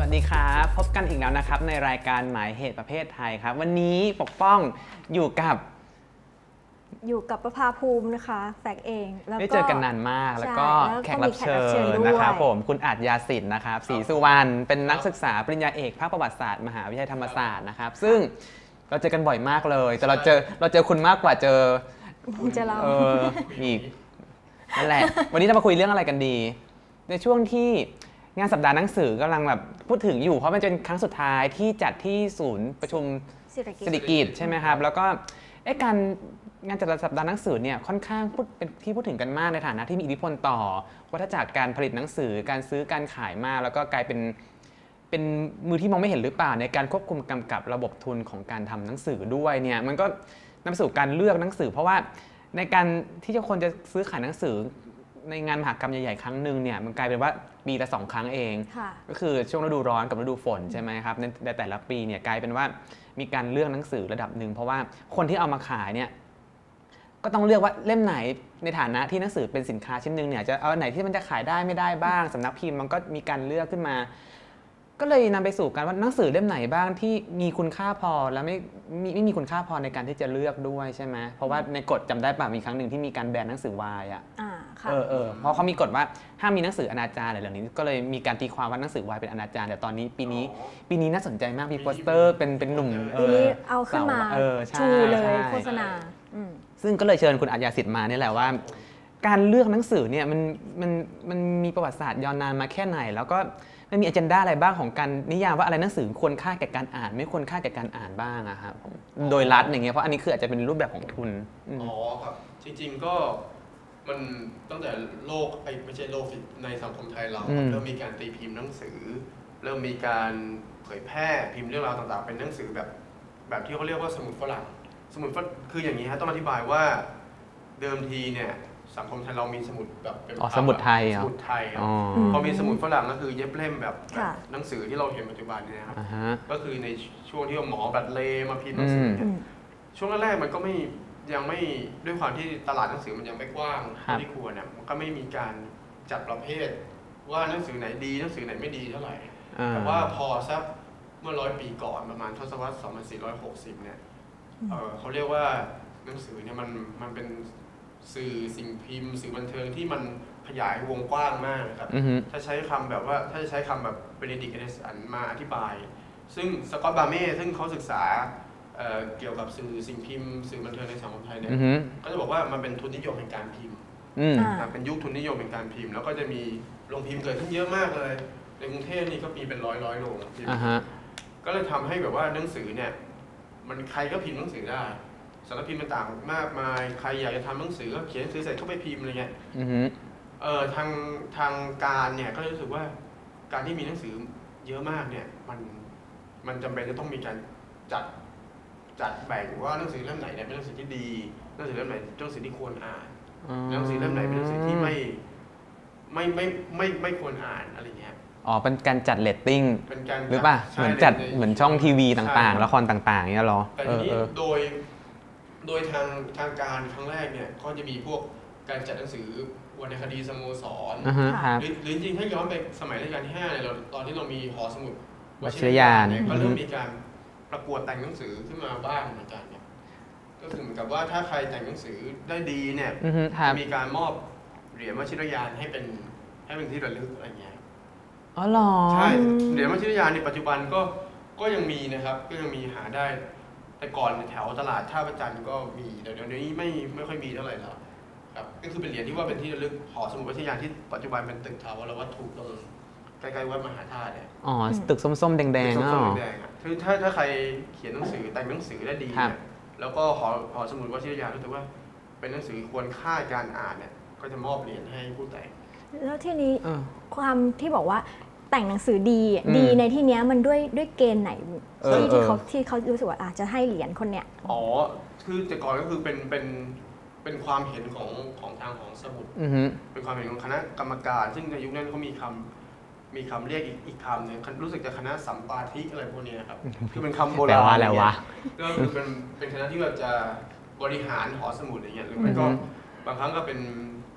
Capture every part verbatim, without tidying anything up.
วัสดีครับพบกันอีกแล้วนะครับในรายการหมายเหตุประเภทไทยครับวันนี้ปกป้องอยู่กับอยู่กับประภาภูมินะคะแฝกเองแล้วก็ได้เจอกันนานมากแล้วก็แขกรับเชิญนะครับผมคุณอาจยาสิทธิ์นะครับศรีสุวรรณเป็นนักศึกษาปริญญาเอกภาคประวัติศาสตร์มหาวิทยาลัยธรรมศาสตร์นะครับซึ่งเราเจอกันบ่อยมากเลยแต่เราเจอเราเจอคุณมากกว่าเจอเจอเราอีกนั่นแหละวันนี้เรามาคุยเรื่องอะไรกันดีในช่วงที่งานสัปดาห์หนังสือกำลังแบบพูดถึงอยู่เพราะมันเป็นครั้งสุดท้ายที่จัดที่ศูนย์ประชุมเศรษฐกิจใช่ไหมครับแล้วก็การงานจัดสัปดาห์หนังสือเนี่ยค่อนข้างพูดเป็นที่พูดถึงกันมากในฐานะที่มีอิทธิพลต่อวัฏจักรการผลิตหนังสือการซื้อการขายมากแล้วก็กลายเป็นเป็นมือที่มองไม่เห็นหรือเปล่าในการควบคุมกำกับระบบทุนของการทำหนังสือด้วยเนี่ยมันก็นำไปสู่การเลือกหนังสือเพราะว่าในการที่จะคนจะซื้อขายหนังสือในงานมหกรรมใหญ่ๆครั้งหนึ่งเนี่ยมันกลายเป็นว่าปีละสองครั้งเองก็คือช่วงฤดูร้อนกับฤดูฝนใช่ไหมครับในแต่ละปีเนี่ยกลายเป็นว่ามีการเลือกหนังสือระดับหนึ่งเพราะว่าคนที่เอามาขายเนี่ยก็ต้องเลือกว่าเล่มไหนในฐานะที่หนังสือเป็นสินค้าชิ้นหนึ่งเนี่ยจะเอาไหนที่มันจะขายได้ไม่ได้บ้างสำนักพิมพ์มันก็มีการเลือกขึ้นมาก็เลยนำไปสู่การว่าหนังสือเล่มไหนบ้างที่มีคุณค่าพอแล้วไม่ไม่ไม่มีคุณค่าพอในการที่จะเลือกด้วยใช่ไหมเพราะว่าในกฎจำได้ป่ะมีครั้งหนึ่งที่มีการแบนหนังสือวายอ่ะเออเออเพราะเขามีกฎว่าห้ามมีหนังสืออนาจารอะไรเหล่านี้ก็เลยมีการตีความว่าหนังสือวายเป็นอนาจารแต่ตอนนี้ปีนี้ปีนี้น่าสนใจมากมีโปสเตอร์เป็นเป็นหนุ่มปีนี้เอาขึ้นมาชูเลยโฆษณาซึ่งก็เลยเชิญคุณอาจยาสิทธิ์มานี่แหละว่าการเลือกหนังสือเนี่ยมันมันมันมีประวัติศาสตร์ยาวนานมาแค่ไหนแล้วก็มันมีอเจนดาอะไรบ้างของการนิยามว่าอะไรหนังสือควรค่าแก่การอ่านไม่ควรค่าแก่การอ่านบ้างอะครับโดยรัฐอย่างเงี้ยเพราะอันนี้คืออาจจะเป็นรูปแบบของทุนอ๋อครับจริงๆก็มันตั้งแต่โลกไอ้ไม่ใช่โลกในสังคมไทยเราเริ่มมีการตีพิมพ์หนังสือเริ่มมีการเผยแพร่พิมพ์เรื่องราวต่างๆเป็นหนังสือแบบแบบที่เขาเรียกว่าสมุดฝรั่งสมุดคืออย่างนี้ฮะต้องอธิบายว่าเดิมทีเนี่ยสังคมไทยเรามีสมุดแบบเป็นสมุดไทยสมุดไทยพอมีสมุดฝรั่งก็คือเย็บเล่มแบบหนังสือที่เราเห็นปัจจุบันเนี่ยครับก็คือในช่วงที่หมอบัตรเลมาพิมพ์หนังสือช่วงแรกมันก็ไม่ยังไม่ด้วยความที่ตลาดหนังสือมันยังไม่กว้างที่ควรเนี่ยมันก็ไม่มีการจัดประเภทว่าหนังสือไหนดีหนังสือไหนไม่ดีเท่าไหร่แต่ว่าพอสักเมื่อร้อยปีก่อนประมาณทศวรรษสองพันสี่ร้อยหกสิบเนี่ยเขาเรียกว่าหนังสือเนี่ยมันมันเป็นสื่อสิ่งพิมพ์สื่อบันเทิงที่มันขยายวงกว้างมากครับ mm-hmm. ถ้าใช้คำแบบว่าถ้าจะใช้คำแบบเบเนดิกต์ เอเดสันมาอธิบายซึ่งสกอตต์บาเม่ซึ่งเขาศึกษา เ, เกี่ยวกับสื่อสิ่งพิมพ์สื่อบันเทิงในสังคมไทยเนี่ย mm-hmm. ก็จะบอกว่ามันเป็นทุนนิยมแห่งการพิมพ์ mm-hmm. เป็นยุคทุนนิยมแห่งการพิมพ์แล้วก็จะมีโรงพิมพ์เกิดขึ้นเยอะมากเลยในกรุงเทพนี่ก็มีเป็นร้อยร้อยโรงพิมพ์ uh-huh. ก็เลยทำให้แบบว่าหนังสือเนี่ยมันใครก็พิมพ์หนังสือได้สารพิมพ์ต่างๆมากมายใครอยากจะทำหนังสือก็เขียนหนังสือเสร็จก็ไปพิมพ์อะไรเงี้ยเออทางทางการเนี่ยก็รู้สึกว่าการที่มีหนังสือเยอะมากเนี่ยมันมันจำเป็นจะต้องมีการจัดจัดแบ่งว่าหนังสือเล่มไหนเนี่ยเป็นหนังสือที่ดีหนังสือเล่มไหนเป็นหนังสือที่ควรอ่านหนังสือเล่มไหนเป็นหนังสือที่ไม่ไม่ไม่ไม่ไม่ควรอ่านอะไรเงี้ยอ๋อเป็นการจัดเรตติ้งหรือป่ะเหมือนจัดเหมือนช่องทีวีต่างๆละครต่างๆเนี่ยหรอแต่ทีนี้โดยโดยทางทางการครั้งแรกเนี่ยก็จะมีพวกการจัดหนังสือวรรณคดีสโมสร uh-huh. หรือหรือจริงๆถ้าย้อนไปสมัยรัชกาลที่ห้าเนี่ยเราตอนที่เรามีหอสมุดวชิรยานเนี่ยก็เริ่มมีการประกวดแต่งหนังสือขึ้นมาบ้างเหมือนกันเนี่ยก็คือเหมือนกับว่าถ้าใครแต่งหนังสือได้ดีเนี่ย uh-huh. มีการมอบเหรียญวชิรยานให้เป็นให้เป็นที่ระลึกอะไรเงี้ยอ๋อเหรอใช่เหรียญวชิรยานในปัจจุบันก็ก็ยังมีนะครับก็ยังมีหาได้แต่ก่อนแถวตลาดท่าประจันก็มีแต่เดี๋ยวนี้ไม่ไม่ค่อยมีเท่าไหร่แล้วครับก็คือเป็นเหรียญที่ว่าเป็นที่ระลึกหอสมุดวชิรยานที่ปัจจุบันเป็นตึกถาวรวัตถุตรงใกล้ๆวัดมหาธาตุเนี่ยอ๋อตึกส้มๆแดงๆอ๋อส้มๆแดงๆอ่ะคือถ้าถ้าใครเขียนหนังสือแต่งหนังสือได้ดีเนี่ยแล้วก็หอหอสมุดวชิรยานรู้สึกว่าเป็นหนังสือควรค่าการอ่านเนี่ยก็จะมอบเหรียญให้ผู้แต่งแล้วที่นี้ความที่บอกว่าแต่งหนังสือดีดีในที่นี้มันด้วยด้วยเกณฑ์ไหนที่ที่เขาที่เขารู้สึกว่าอาจจะให้เหรียญคนเนี้ยอ๋อคือแต่ก่อนก็คือเป็นเป็นเป็นความเห็นของของทางของสมุดเป็นความเห็นของคณะกรรมการซึ่งในยุคนั้นเขามีคำมีคำเรียกอีกอีกคำหนึ่งรู้สึกจะคณะสัมปาทิอะไรพวกนี้ครับคือเป็นคำโบราณอะไรวะก็คือเป็นเป็นคณะที่แบบจะบริหารหอสมุดอะไรเงี้ยหรือไม่ก็บางครั้งก็เป็น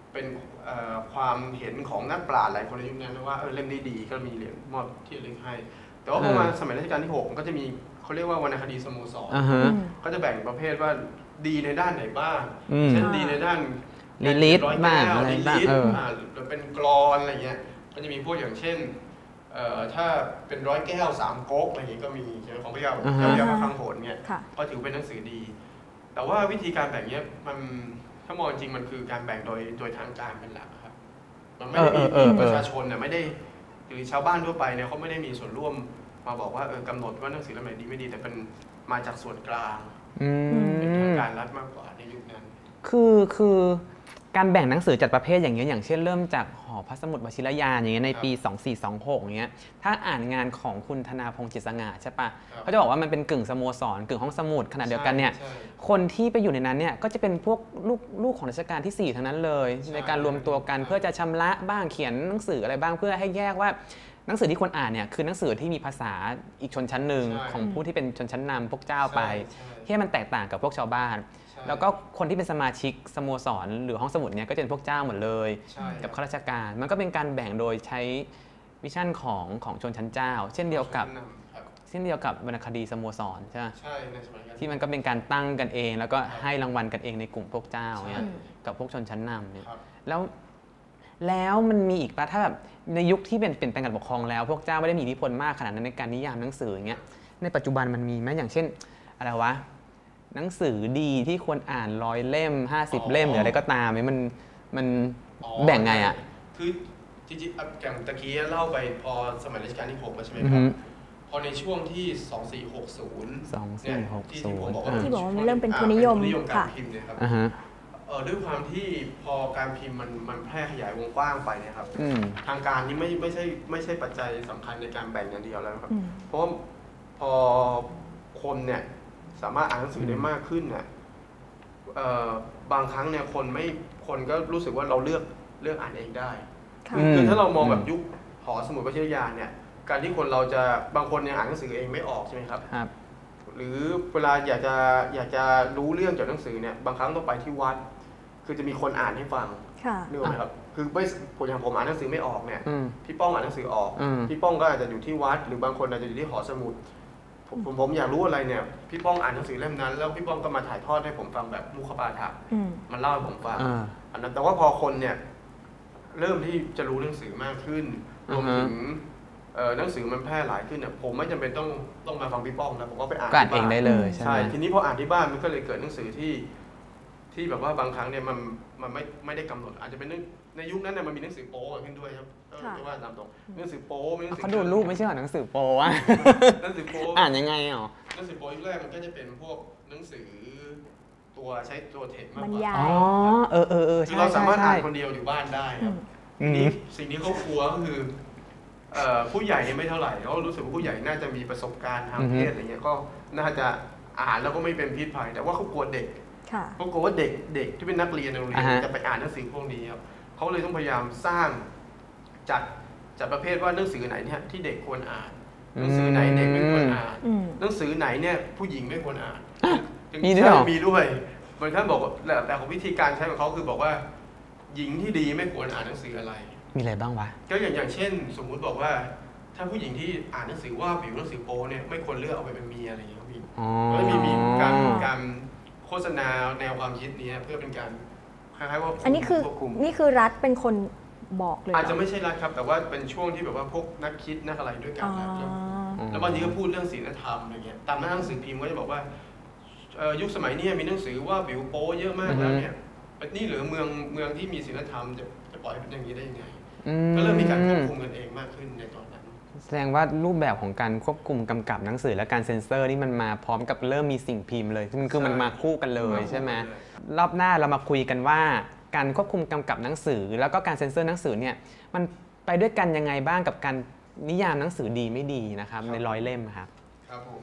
เป็นความเห็นของนักปราชญ์หลายคนในยุคนั้นว่าเออเล่มนี้ดีก็มีเหรียญมอบที่ระลึกให้แต่ว่าพอมาสมัยรัชกาลที่หกก็จะมีเขาเรียกว่าวรรณคดีสโมสรเขาจะแบ่งประเภทว่าดีในด้านไหนบ้างเช่นดีในด้านลิลิตบ้างอะไรบ้างหรือเป็นกลอนอะไรเงี้ยก็จะมีพวกอย่างเช่นถ้าเป็นร้อยแก้วสามก๊กอะไรอย่างนี้ก็มีของพระเจ้าเจ้าพระยาพระคลังโหนเนี่ยก็ถือเป็นหนังสือดีแต่ว่าวิธีการแบ่งเนี้ยมันถ้ามองจริงมันคือการแบ่งโดยโดยทางการเป็นหลักครับมันไม่ได้มีประชาชนเนี่ยไม่ได้หรือชาวบ้านทั่วไปเนี่ยเขาไม่ได้มีส่วนร่วมมาบอกว่าเออกำหนดว่าหนังสือเล่มไหนดีไม่ดีแต่เป็นมาจากส่วนกลางเป็นทางการรัฐมากกว่าในยุคนั้นคือคือการแบ่งหนังสือจัดประเภทอย่างเงี้ยอย่างเช่นเริ่มจากหอพระสมุดวชิรยานอย่างเงี้ยในปีสองสี่สองหกอย่างเงี้ยถ้าอ่านงานของคุณธนาพงษ์จิตสง่าใช่ปะเขาจะบอกว่ามันเป็นกึ่งสโมสรกึ่งห้องสมุดขณะเดียวกันเนี่ยคนที่ไปอยู่ในนั้นเนี่ยก็จะเป็นพวกลูกลูกของรัชกาลที่สี่ทั้งนั้นเลยในการรวมตัวกันเพื่อจะชำระบ้างเขียนหนังสืออะไรบ้างเพื่อให้แยกว่าหนังสือที่ควรอ่านเนี่ยคือหนังสือที่มีภาษาอีกชนชั้นหนึ่งของผู้ที่เป็นชนชั้นนำพวกเจ้าไปที่มันแตกต่างกับพวกชาวบ้านแล้วก็คนที่เป็นสมาชิกสโมสรหรือห้องสมุดเนี่ยก็จะเป็นพวกเจ้าหมดเลยกับข้าราชการมันก็เป็นการแบ่งโดยใช้วิชั่นของของชนชั้นเจ้าเช่นเดียวกับเช่นเดียวกับวรรณคดีสโมสรใช่ไหมที่มันก็เป็นการตั้งกันเองแล้วก็ให้รางวัลกันเองในกลุ่มพวกเจ้าเนี่ยกับพวกชนชั้นนำเนี่ยแล้วแล้วมันมีอีกป่ะถ้าแบบในยุคที่เป็นเปลี่ยนแปลงการปกครองแล้วพวกเจ้าไม่ได้มีอิทธิพลมากขนาดนั้นในการนิยามหนังสืออย่างเงี้ยในปัจจุบันมันมีไหมอย่างเช่นอะไรวะหนังสือดีที่ควรอ่านร้อยเล่มห้าสิบเล่มหรืออะไรก็ตามมันมันแบ่งไงอ่ะคือจริงๆอย่างตะกี้เล่าไปพอสมัยรัชกาลที่หกใช่ไหมครับพอในช่วงที่สองสี่หกศูนย์เนี่ยที่ผมบอกว่าที่บอกว่ามันเริ่มเป็นทุนนิยมการพิมพ์เนี่ยครับด้วยความที่พอการพิมพ์มันมันแพร่ขยายวงกว้างไปเนี่ยครับทางการนี่ไม่ไม่ใช่ไม่ใช่ปัจจัยสำคัญในการแบ่งอย่างเดียวแล้วครับเพราะพอคนเนี่ยสามารถอ่านหนังสือได้มากขึ้นเนี่ยบางครั้งเนี่ยคนไม่คนก็รู้สึกว่าเราเลือกเลือกอ่านเองได้คือถ้าเรามองแบบยุคหอสมุดวชิรยานเนี่ยการที่คนเราจะบางคนยังอ่านหนังสือเองไม่ออกใช่ไหมครับหรือเวลาอยากจะอยากจะรู้เรื่องจากหนังสือเนี่ยบางครั้งต้องไปที่วัดคือจะมีคนอ่านให้ฟังนึกออกไหมครับคือไม่ผมอย่างผมอ่านหนังสือไม่ออกเนี่ยพี่ป้องอ่านหนังสือออกพี่ป้องก็อาจจะอยู่ที่วัดหรือบางคนอาจจะอยู่ที่หอสมุดผมผมอยากรู้อะไรเนี่ยพี่ป้องอ่านหนังสือเล่มนั้นแล้วพี่ป้องก็มาถ่ายทอดให้ผมฟังแบบมุขปาฐะมันเล่าให้ผมฟังอันนั้นแต่ว่าพอคนเนี่ยเริ่มที่จะรู้หนังสือมากขึ้นรวมถึงหนังสือมันแพร่หลายขึ้นเนี่ยผมไม่จำเป็นต้องต้องมาฟังพี่ป้องนะผมก็ไปอ่านเองได้เลยใช่ทีนี้พออ่านที่บ้านมันก็เลยเกิดหนังสือที่ที่แบบว่าบางครั้งเนี่ยมันมันไม่ไม่ได้กำหนดอาจจะเป็นในยุคนั้นเนี่ยมันมีหนังสือโป๊ขึ้นด้วยครับจะว่าตามตรงหนังสือโป๊เขาดูรูปไม่ใช่หรอหนังสือโป๊อะหนังสือโป๊อ่านยังไงอ๋อหนังสือโป๊ยุคแรกมันก็จะเป็นพวกหนังสือตัวใช้ตัวเทคมากกว่าอ๋อเออเออเออเราสามารถอ่านคนเดียวอยู่บ้านได้ครับนี่สิ่งที่เขากลัวก็คือผู้ใหญ่ไม่เท่าไหร่เขารู้สึกว่าผู้ใหญ่น่าจะมีประสบการณ์ทางเพศอะไรเงี้ยก็น่าจะอ่านแล้วก็ไม่เป็นพิษภัยแต่ว่าเขากลัวเด็กเขากลัวว่าเด็กเด็กที่เป็นนักเรียนในโรงเรียนจะไปอ่านหนังสือพวกนี้ครับเขาเลยต้องพยายามสร้างจัดจัดประเภทว่าหนังสือไหนเนี่ยที่เด็กควรอ่านหนังสือไหนเด็กไม่ควรอ่านหนังสือไหนเนี่ยผู้หญิงไม่ควรอ่านมีด้วยมีด้วยบางท่านบอกแต่ของวิธีการใช้ของเขาคือบอกว่าหญิงที่ดีไม่ควรอ่านหนังสืออะไรมีอะไรบ้างวะก็อย่างอย่างเช่นสมมุติบอกว่าถ้าผู้หญิงที่อ่านหนังสือว่าผิวหนังสือโป๊เนี่ยไม่ควรเลือกเอาไปเป็นเมียอะไรอย่างเงี้ยพี่ก็มีมีการการโฆษณาแนวความคิดนี้เพื่อเป็นการคล้ายๆว่าอันนี้คือนี่คือรัฐเป็นคนบอกเลยอาจจะไม่ใช่รัฐครับแต่ว่าเป็นช่วงที่แบบว่าพวกนักคิดนักอะไรด้วยกันครับแล้วบางทีก็พูดเรื่องศีลธรรมอะไรเงี้ยตามหนังสือพิมพ์ก็จะบอกว่ายุคสมัยนี้มีหนังสือว่าผิวโป๊เยอะมากแล้วเนี่ยนี่หรือเมืองเมืองที่มีศีลธรรมจะจะปล่อยเป็นอย่างนี้ได้ยังไงก็เริ่มมีการควบคุมกันเองมากขึ้นในตอนนั้นแสดงว่ารูปแบบของการควบคุมกำกับหนังสือและการเซ็นเซอร์นี่มันมาพร้อมกับเริ่มมีสิ่งพิมพ์เลยมันคือมันมาคู่กันเลยใช่ไหมรอบหน้าเรามาคุยกันว่าการควบคุมกำกับหนังสือแล้วก็การเซ็นเซอร์หนังสือเนี่ยมันไปด้วยกันยังไงบ้างกับการนิยามหนังสือดีไม่ดีนะครับในร้อยเล่มครับครับผม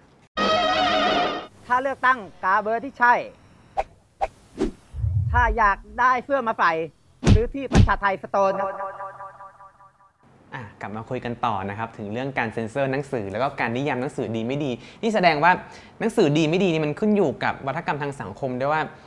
ถ้าเลือกตั้งกาเบอร์ที่ใช่ถ้าอยากได้เสื้อมาใส่หรือที่ประชาไทยสโตนอ่ะกลับมาคุยกันต่อนะครับถึงเรื่องการเซ็นเซอร์หนังสือแล้วก็การนิยามหนังสือดีไม่ดีนี่แสดงว่าหนังสือดีไม่ดีนี่มันขึ้นอยู่กับวัฒกรรมทางสังคมด้วยว่า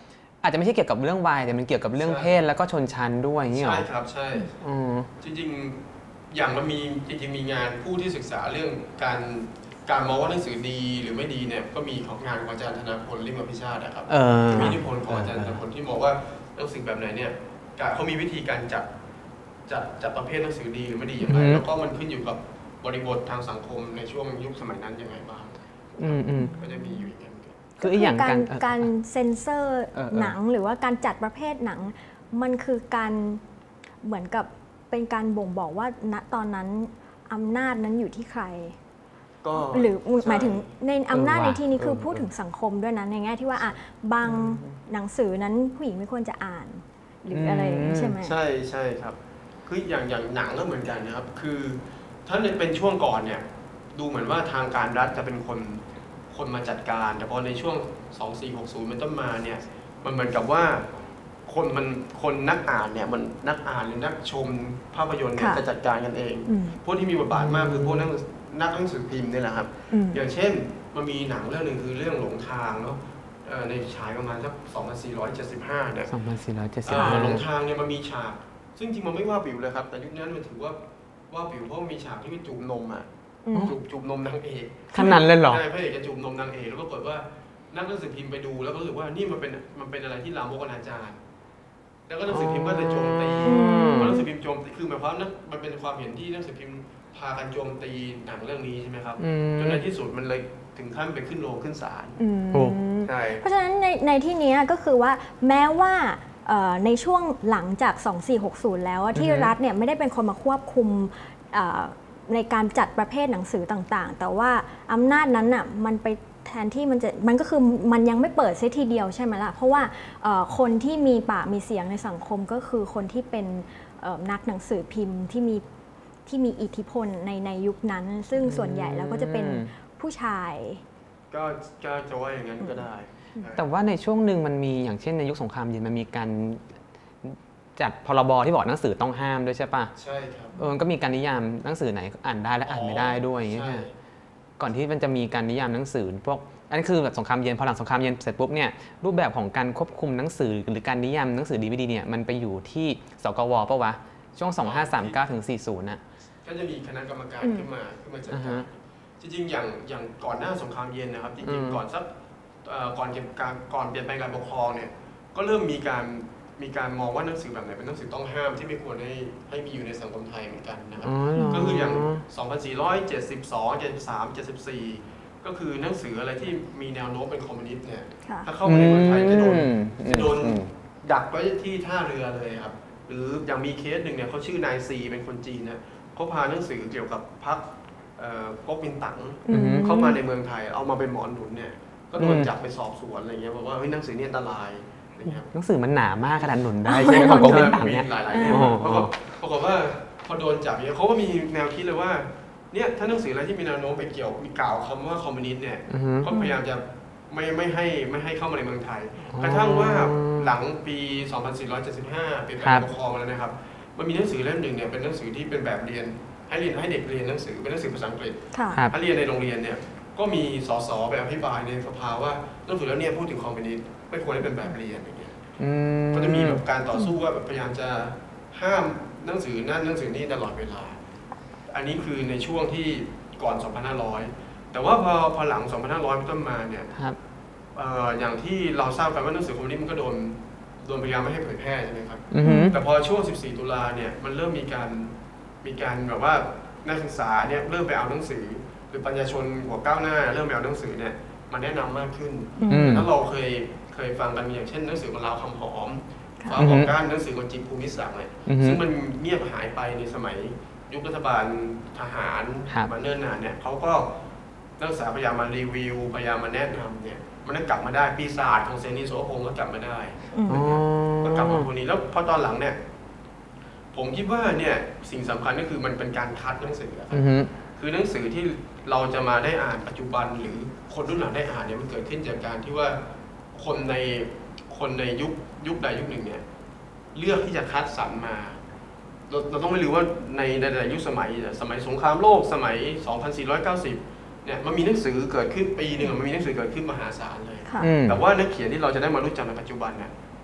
อาจจะไม่ใช่เกี่ยวกับเรื่องวัยแต่มันเกี่ยวกับเรื่องเพศแล้วก็ชนชั้นด้วยอย่างนี้หรอใช่ครับใช่จริงๆอย่างมันมีจริงๆมีงานผู้ที่ศึกษาเรื่องการการมองว่าหนังสือดีหรือไม่ดีเนี่ยก็มีของงานของอาจารย์ธนพล ลิมพิชาตินะครับมีนิพนธ์ของอาจารย์ธนพลที่บอกว่าหนังสือแบบไหนเนี่ยเขามีวิธีการจัดจัดจัดประเภทหนังสือดีหรือไม่ดีอย่างไรแล้วก็มันขึ้นอยู่กับบริบททางสังคมในช่วงยุคสมัยนั้นยังไงบ้างก็จะมีอยู่อย่างนั้นคืออย่างการการเซ็นเซอร์หนังหรือว่าการจัดประเภทหนังมันคือการเหมือนกับเป็นการบ่งบอกว่าณตอนนั้นอำนาจนั้นอยู่ที่ใครหรือหมายถึงในอำนาจในที่นี้คือพูดถึงสังคมด้วยนะในแง่ที่ว่าอ่ะบางหนังสือนั้นผู้หญิงไม่ควรจะอ่านหรืออะไรใช่ไหมใช่ใช่ครับคืออย่างอย่างหนังก็เหมือนกันนะครับคือถ้าเป็นช่วงก่อนเนี่ยดูเหมือนว่าทางการรัฐจะเป็นคนคนมาจัดการแต่พอในช่วงสองสี่หกศูนย์เป็นต้นมาเนี่ยมันเหมือนกับว่าคนมันคนนักอ่านเนี่ยมันนักอ่านหรือนักชมภาพยนตร์เนี่ยจะจัดการกันเองพวกที่มีบทบาทมากคือพวกนักนักหนังสือพิมพ์นี่แหละครับอย่างเช่นมันมีหนังเรื่องหนึ่งคือเรื่องหลงทางเนาะในฉายประมาณสักสองพันสี่ร้อยเจ็ดสิบห้าเนี่ยสองพันสี่ร้อยเจ็ดสิบห้าหลงทางเนี่ยมันมีฉากซึ่งจริงมันไม่ว่าปิวเลยครับแต่ยุคนั้นมันถือว่าว่าปิวเพราะมีฉากที่มันจูบนมอ่ะจูบจูบนมนางเอกขนาดนั้นเลยเหรอใช่พระเอกจะจูบนมนางเอกแล้วปรากฏว่านักหนังสือพิมพ์ไปดูแล้วก็รู้สึกว่านี่มันเป็นมันเป็นอะไรที่ลามกอนาจารแล้วก็หนังสือพิมพ์ก็จะโจมตีเพราะหนังสือพิมพ์โจมตีคือหมายความว่ามันเป็นความเห็นที่หนังสือพิมพ์พากันโจมตีหนังเรื่องนี้ใช่ไหมครับจนในที่สุดมันเลยถึงขั้นไปขึ้นโรงขึ้นศาลใช่เพราะฉะนั้นในในที่นี้ก็คือว่าแม้ว่าในช่วงหลังจากสองสี่หกศูนย์แล้วที่รัฐเนี่ยไม่ได้เป็นคนมาควบคุมในการจัดประเภทหนังสือต่างๆแต่ว่าอำนาจนั้นน่ะมันไปแทนที่มันจะมันก็คือมันยังไม่เปิดเสียทีเดียวใช่ไหมล่ะเพราะว่าคนที่มีปากมีเสียงในสังคมก็คือคนที่เป็นนักหนังสือพิมพ์ที่มีที่มีอิทธิพลในในยุคนั้นซึ่งส่วนใหญ่แล้วก็จะเป็นผู้ชายก็จะว่าอย่างนั้นก็ได้แต่ว่าในช่วงหนึ่งมันมีอย่างเช่นในยุคสงครามเย็นมันมีการจัดพรบที่บอกหนังสือต้องห้ามด้วยใช่ปะใช่ครับเออก็มีการนิยามหนังสือไหนอ่านได้และอ่านไม่ได้ด้วยอย่างเงี้ยก่อนที่มันจะมีการนิยามหนังสือพวกอันนี้คือแบบสงครามเย็นพอหลังสงครามเย็นเสร็จปุ๊บเนี่ยรูปแบบของการควบคุมหนังสือหรือการนิยามหนังสือ ดี วี ดีเนี่ยมันไปอยู่ที่สกวปะวะช่วงสองพันห้าร้อยสามสิบเก้าถึงสี่สิบน่ะก็จะมีคณะกรรมการขึ้นมาขึ้นมาจัดการจริงๆอย่างอย่างก่อนหน้าสงครามเย็นนะครับจริงๆก่อนสักก่อนเกี่ยวกับก่อนเปลี่ยนแปลงการปกครองเนี่ยก็เริ่มมีการมีการมองว่าหนังสือแบบไหนเป็นหนังสือต้องห้ามที่ไม่ควรให้ให้มีอยู่ในสังคมไทยเหมือนกันนะครับก็คืออย่างสองพันสี่ร้อยเจ็ดสิบสอง เจ็ดสิบสาม เจ็ดสิบสี่ก็คือหนังสืออะไรที่มีแนวโน้มเป็นคอมมิวนิสต์เนี่ยถ้าเข้ามาในเมืองไทยจะโดนจะโดนดักไว้ที่ท่าเรือเลยครับหรืออย่างมีเคสหนึ่งเนี่ยเขาชื่อนายซีเป็นคนจีนนะเขาพาหนังสือเกี่ยวกับพรรคก๊กมินตั๋งเข้ามาในเมืองไทยเอามาเป็นหมอนหนุนเนี่ยก็โดนจับไปสอบสวนอะไรเงี้ยบอกว่าเฮ้ยหนังสือนี่อันตรายหนังสือมันหนามากขนาดหนุนได้ใช่ไหมของก๊กมินตั๋งเนี่ยหลายๆเล่มปรากฏว่าพอโดนจับเนี่ยเขาก็มีแนวคิดเลยว่าเนี่ยถ้าหนังสืออะไรที่มีแนวโน้มไปเกี่ยวมีกล่าวคำว่าคอมมิวนิสต์เนี่ยก็พยายามจะไม่ไม่ให้ไม่ให้เข้ามาในเมืองไทยกระทั่งว่าหลังปีสองพันสี่ร้อยเจ็ดสิบห้าเปลี่ยนแปลงปกครองแล้วนะครับมันมีหนังสือเล่มหนึ่งเนี่ยเป็นหนังสือที่เป็นแบบเรียนให้เรียนให้เด็กเรียนหนังสือเป็นหนังสือภาษาอังกฤษถ้าเรียนในโรงเรียนเนี่ยก็มีสสไปอภิปรายในสภาว่าหนังสือแล้วเนี่ยพูดถึงคอมมิวนิสต์ไม่ควรให้เป็นแบบเรียนอย่างเงี้ยก็จะมีแบบการต่อสู้ว่าพยายามจะห้ามหนังสือนั่นหนังสือนี่ตลอดเวลาอันนี้คือในช่วงที่ก่อน สองพันห้าร้อย แต่ว่าพอพอหลัง สองพันห้าร้อย เป็นต้นมาเนี่ยอย่างที่เราทราบกันว่าหนังสือคอมมิวนิสต์มันก็โดนโดนพยายามไม่ให้เผยแพร่ใช่ไหมครับแต่พอช่วงสิบสี่ตุลาเนี่ยมันเริ่มมีการมีการแบบว่านักศึกษาเนี่ยเริ่มไปเอาหนังสือหรือปัญญาชนหัวก้าวหน้าเริ่มไปเอาหนังสือเนี่ยมาแนะนำมากขึ้นถ้าเราเคยเคยฟังกันอย่างเช่นหนังสือของเราคำหอมฟ้าของก้านหนังสือของจิตภูมิศักดิ์เนี่ยซึ่งมันเงียบหายไปในสมัยยุครัฐบาลทหารมาเนิ่นนานเนี่ยเขาก็นักศึกษาพยายามมารีวิวพยายามมาแนะนำเนี่ยมันกลับมาได้ปีศาจของเซนีโสพงศ์ก็กลับมาได้ก็กลับมาคนนี้แล้วพอตอนหลังเนี่ยผมคิดว่าเนี่ยสิ่งสำคัญก็คือมันเป็นการคัดหนังสือครับคือหนังสือที่เราจะมาได้อ่านปัจจุบันหรือคนรุ่นหลังได้อ่านเนี่ยมันเกิดขึ้นจากการที่ว่าคนในคนในยุคยุคใดยุคหนึ่งเนี่ยเลือกที่จะคัดสรรมาเราเราต้องไม่ลืมว่าในในยุคสมัยสมัยสงครามโลกสมัยสองพันสี่ร้อยเก้าสิบเนี่ยมันมีหนังสือเกิดขึ้นปีหนึ่งมันมีหนังสือเกิดขึ้นมหาศาลเลยแต่ว่านักเขียนที่เราจะได้มารู้จักในปัจจุบันเนี่ย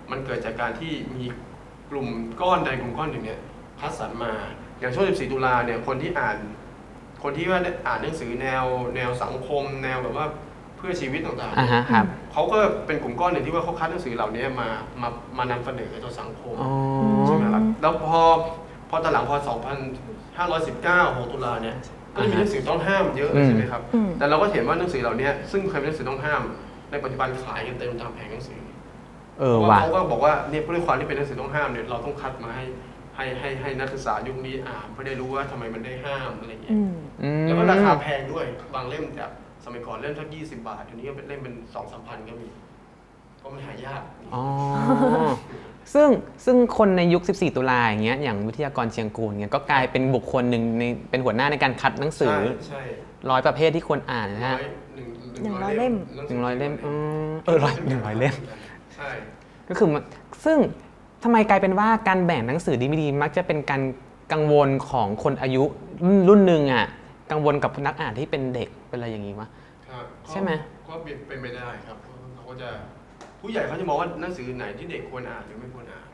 มันเกิดจากการที่มีกลุ่มก้อนใดกลุ่มก้อนหนึ่งเนี่ยคัดสรรมาอย่างช่วงสิบสี่ตุลาเนี่ยคนที่อ่านคนที่ว่าอ่านหนังสือแนวแนวสังคมแนวแบบว่าเพื่อชีวิตต่างๆเขาก็เป็นกลุ่มก้อนหนึ่งที่ว่าเขาคัดหนังสือเหล่านี้มามามานำเสนอต่อสังคมใช่ไหมครับแล้วพอพอตอนหลังพอสองพันห้าร้อยสิบเก้า หกตุลาเนี่ยก็จะมีหนังสือต้องห้ามเยอะใช่ไหมครับแต่เราก็เห็นว่าหนังสือเหล่านี้ซึ่งเคยเป็นหนังสือต้องห้ามในปัจจุบันขายกันเต็มตามแผงหนังสือเออว่าเขาก็บอกว่าเนี่ยด้วยความที่เป็นหนังสือต้องห้ามเนี่ยเราต้องคัดมาให้ให้ให้ให้นักศึกษายุคนี้อ่านเพื่อได้รู้ว่าทำไมมันได้ห้ามอะไรอย่างเงี้ยแล้วก็ราคาแพงด้วยบางเล่มจากสมัยก่อนเล่มสักยี่สิบบาทเดี๋ยวนี้ก็เป็นเล่มเป็นสองสามพันก็มีก็มันหายากอ๋อซึ่งซึ่งคนในยุคสิบสี่ตุลาอย่างเงี้ยอย่างวิทยากรเชียงกูลเงี้ยก็กลายเป็นบุคคลหนึ่งในเป็นหัวหน้าในการคัดหนังสือร้อยประเภทที่ควรอ่านนะฮะหนึ่งร้อยเล่มหนึ่งร้อยเล่มเออร้อยหนึ่งร้อยเล่มใช่ก็คือซึ่งทำไมกลายเป็นว่าการแบ่งหนังสือดีไม่ดีมักจะเป็นการกังวลของคนอายุรุ่นหนึ่งอ่ะกังวลกับนักอ่านที่เป็นเด็กเป็นอะไรอย่างนี้วะใช่ไหมก็เป็นไปได้ครับเขาก็จะผู้ใหญ่เขาจะมองว่าหนังสือไหนที่เด็กควรอ่านหรือไม่ควรอ่าน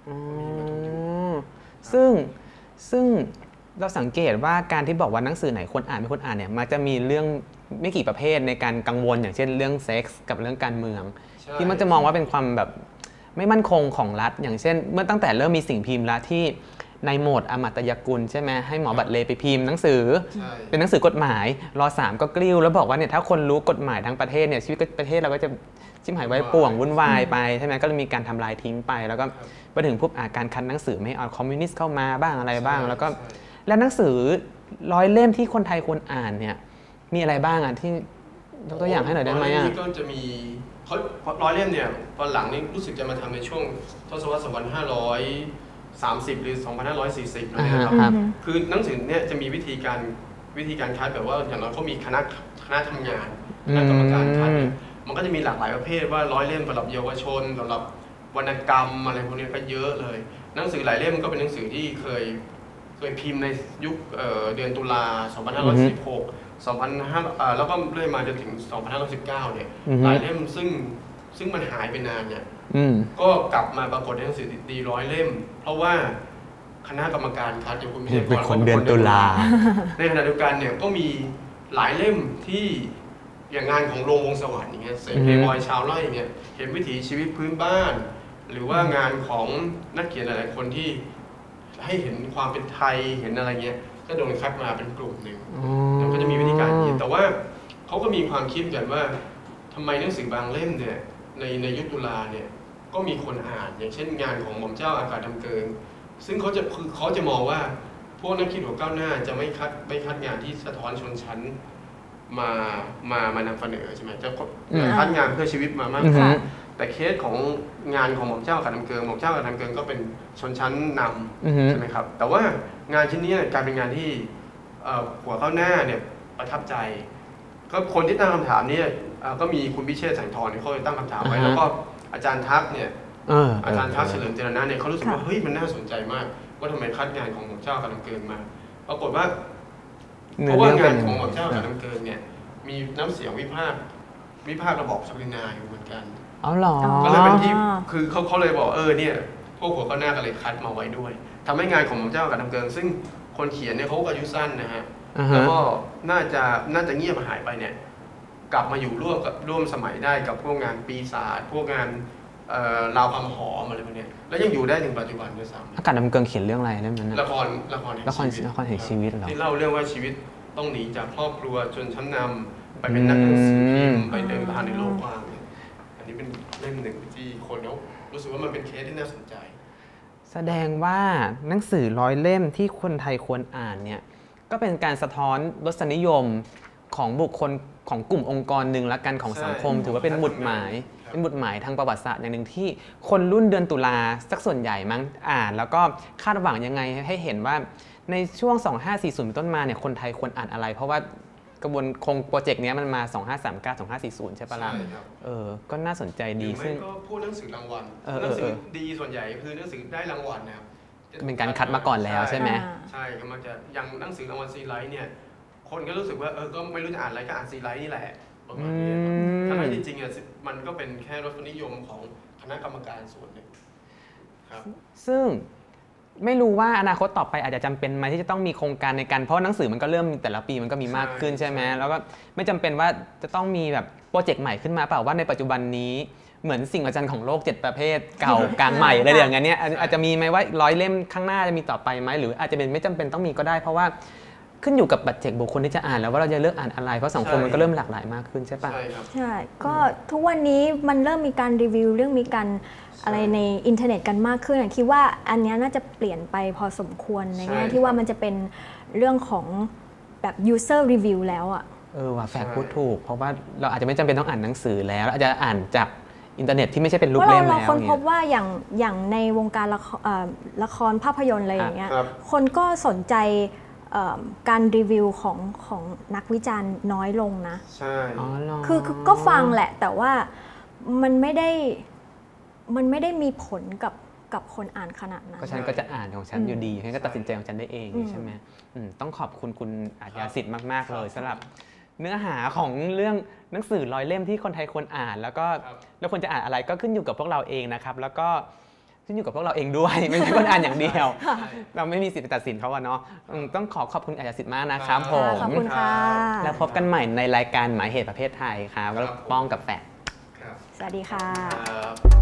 ซึ่งซึ่งเราสังเกตว่าการที่บอกว่าหนังสือไหนควรอ่านไม่ควรอ่านเนี่ยมักจะมีเรื่องไม่กี่ประเภทในการกังวลอย่างเช่นเรื่องเซ็กส์กับเรื่องการเมืองที่มันจะมองว่าเป็นความแบบไม่มั่นคงของรัฐอย่างเช่นเมื่อตั้งแต่เริ่มมีสิ่งพิมพ์แล้วที่ในโหมดอมตะยกุลใช่ไหมให้หมอบัตรเลไปพิมพ์หนังสือเป็นหนังสือกฎหมายรอสามก็กลิ้วแล้วบอกว่าเนี่ยถ้าคนรู้กฎหมายทั้งประเทศเนี่ยชีวิตประเทศเราก็จะชิมหายไว้ป่วงวุ่นวายไปใช่ไหมก็เลยมีการทำลายทิ้งไปแล้วก็ไปถึงพวกการคัดหนังสือไม่เอาคอมมิวนิสต์เข้ามาบ้างอะไรบ้างแล้วก็แล้วหนังสือร้อยเล่มที่คนไทยควรอ่านเนี่ยมีอะไรบ้างอ่ะที่ยกตัวอย่างให้หน่อยได้ไหมอ่ะก็จะมีเขาร้อยเล่มเนี่ยตอนหลังนี่รู้สึกจะมาทำในช่วงทศวรรษสองพันห้าร้อยสามสิบหรือสองพันห้าร้อยสี่สิบนะครับคือหนังสือเนี่ยจะมีวิธีการวิธีการคัดแบบว่าอย่างน้อยเขามีคณะคณะทำงานคณะกรรมการคัดมันก็จะมีหลากหลายประเภทว่าร้อยเล่มสำหรับเยาวชนสำหรับวรรณกรรมอะไรพวกนี้ก็เยอะเลยหนังสือหลายเล่มก็เป็นหนังสือที่เคยเคยพิมพ์ในยุคเดือนตุลาสองพันห้าร้อยสิบหก สองพันห้าร้อยแล้วก็เรื่อยมาจนถึงสองพันห้าร้อยสิบเก้าเนี่ยหลายเล่มซึ่งซึ่งมันหายไปนานเนี่ยก็กลับมาปรากฏในหนังสือดีร้อยเล่มเพราะว่าคณะกรรมการคัดอย่างคุณพิเชษเป็นคนเดือนตุลาในขณะเดียวกันเนี่ยก็มีหลายเล่มที่อย่างงานของโรงวงสวรรค์อย่างเงี้ยเสกเพย์บอยชาวไร่เนี่ยเห็นวิถีชีวิตพื้นบ้านหรือว่างานของนักเขียนหลายๆคนที่ให้เห็นความเป็นไทยเห็นอะไรเงี้ยก็โดนคัดมาเป็นกลุ่มหนึ่งแล้วก็จะมีวิธีการเขียนแต่ว่าเขาก็มีความคิดกันว่าทำไมหนังสือบางเล่มเนี่ยในในยุคตุลาเนี่ยก็มีคนอ่านอย่างเช่นงานของหม่อมเจ้าอากาศดำเกิงซึ่งเขาจะคือเขาจะมองว่าพวกนักคิดหัวก้าวหน้าจะไม่คัดไม่คัดงานที่สะท้อนชนชั้นมามามานำเสนอใช่ไหมจะคัดงานเพื่อชีวิตมามากกว่าแต่เคสของงานของหม่อมเจ้าอากาศดำเกิงหม่อมเจ้าอากาศดำเกิงก็เป็นชนชั้นนำใช่ไหมครับแต่ว่างานชิ้นนี้กลายเป็นงานที่หัวก้าวหน้าเนี่ยประทับใจก็คนที่ตั้งคำถามนี้ก็มีคุณพิเชษฐ์แสงทองที่เขาตั้งคำถามไว้แล้วก็อาจารย์ทักเนี่ยอาจารย์ทักเฉลิมเจรณะเนี่ยเขารู้สึกว่าเฮ้ยมันน่าสนใจมากว่าทำไมคัดงานของหม่อมเจ้าอากาศดำเกิงมาปรากฏว่าเพราะว่างานของหม่อมเจ้าอากาศดำเกิงเนี่ยมีน้ำเสียงวิพากษ์วิพากษ์ระบอบศักดินาอยู่เหมือนกันอ๋อเหรอก็เลยเป็นที่คือเขาเขาเลยบอกเออเนี่ยพวกหัวก้าวหน้าก็เลยคัดมาไว้ด้วยทำให้งานของหม่อมเจ้าอากาศดำเกิงซึ่งคนเขียนเนี่ยเขาอายุสั้นนะฮะแล้วก็น่าจะน่าจะเงียบหายไปเนี่ยกลับมาอยู่ร่วมกับร่วมสมัยได้กับพวกงานปีศาจพวกงานราวความหอมอะไรพวกนี้แล้วยังอยู่ได้ถึงปัจจุบันด้วยซ้ำอากาศดำเกิงเขียนเรื่องอะไรเรื่องนั้นละครละครละครละครแห่งชีวิตเหรอที่เล่าเรื่องว่าชีวิตต้องหนีจากครอบครัวจนชั้นนำไปเป็นนักหนังสือพิมพ์ไปเดินทางในโลกกว้างอันนี้เป็นเล่มหนึ่งที่คนเขารู้สึกว่ามันเป็นเคสที่น่าสนใจแสดงว่าหนังสือร้อยเล่มที่คนไทยควรอ่านเนี่ยก็เป็นการสะท้อนรสนิยมของบุคคลของกลุ่มองค์กรหนึ่งละกันของสังคมถือว่าเป็นหมุดหมายเป็นหมุดหมายทางประวัติศาสตร์อย่างหนึ่งที่คนรุ่นเดือนตุลาสักส่วนใหญ่มั้งอ่านแล้วก็คาดหวังยังไงให้เห็นว่าในช่วงสองพันห้าร้อยสี่สิบต้นมาเนี่ยคนไทยควรอ่านอะไรเพราะว่ากระบวนโครงโปรเจกต์นี้มันมาสองพันห้าร้อยสามสิบเก้า สองพันห้าร้อยสี่สิบใช่ปะล่ะเออก็น่าสนใจดีซึ่งก็พูดหนังสือรางวัลหนังสือดีส่วนใหญ่คือหนังสือได้รางวัลนะครับเป็นการคัดมาก่อนแล้วใช่ไหมใช่ก็มันจะอย่างหนังสือรางวัลซีไลท์เนี่ยคนก็รู้สึกว่าเออก็ไม่รู้จะอ่านอะไรก็อ่านซีไลท์นี่แหละประมาณนี้ทั้งที่จริงๆอ่ะมันก็เป็นแค่รสนิยมของคณะกรรมการส่วนหนึ่งครับซึ่งไม่รู้ว่าอนาคตต่อไปอาจจะจำเป็นไหมที่จะต้องมีโครงการในการเพราะหนังสือมันก็เริ่มแต่ละปีมันก็มีมากขึ้นใช่ไหมแล้วก็ไม่จำเป็นว่าจะต้องมีแบบโปรเจกต์ใหม่ขึ้นมาเปล่าว่าในปัจจุบันนี้เหมือนสิ่งมหัศจรรย์ของโลกเจ็ดประเภทเก่ากลางใหม่อะไรอย่างเงี้ยอาจจะมีไหมว่าร้อยเล่มข้างหน้าจะมีต่อไปไหมหรืออาจจะเป็นไม่จำเป็นต้องมีก็ได้เพราะว่าขึ้นอยู่กับปัจเจกบุคคลที่จะอ่านแล้วว่าเราจะเลือกอ่านอะไรเพราะสังคมมันก็เริ่มหลากหลายมากขึ้นใช่ปะใช่ครับใช่ก็ทุกวันนี้มันเริ่มมีการรีวิวเรื่องมีการอะไรในอินเทอร์เน็ตกันมากขึ้นคิดว่าอันนี้น่าจะเปลี่ยนไปพอสมควรในแง่ที่ว่ามันจะเป็นเรื่องของแบบ user review แล้วอ่ะเออว่าแฟกพูดถูกเพราะว่าเราอาจจะไม่จำเป็นต้องอ่านหนังสือแล้วอาจจะอ่านจากอินเทอร์เน็ตที่ไม่ใช่เป็นรูปเล่มแล้วเราคนพบว่าอย่างอย่างในวงการละครละครภาพยนตร์อะไรอย่างเงี้ยคนก็สนใจการรีวิวของของนักวิจารณ์น้อยลงนะใช่คือก็ฟังแหละแต่ว่ามันไม่ได้มันไม่ได้มีผลกับกับคนอ่านขนาดนั้นก็ฉันก็จะอ่านของฉันอยู่ดีฉันก็ตัดสินใจของฉันได้เองใช่ไหมต้องขอบคุณคุณอาญาสิทธิ์มากๆเลยสำหรับเนื้อหาของเรื่องหนังสือร้อยเล่มที่คนไทยควรอ่านแล้วก็แล้วควรจะอ่านอะไรก็ขึ้นอยู่กับพวกเราเองนะครับแล้วก็ขึ้นอยู่กับพวกเราเองด้วยไม่ใช่คนอ่านอย่างเดียวเราไม่มีสิทธิ์ไปตัดสินเขาอะเนาะต้องขอขอบคุณอาญาสิทธิ์มากนะครับผมขอบคุณค่ะแล้วพบกันใหม่ในรายการหมายเหตุประเภทไทยครับแล้วป้องกับแฟกสวัสดีค่ะ